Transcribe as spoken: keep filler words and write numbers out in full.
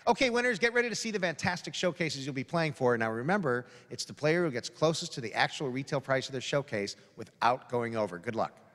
Okay, winners, get ready to see the fantastic showcases you'll be playing for. Now remember, it's the player who gets closest to the actual retail price of their showcase without going over. Good luck.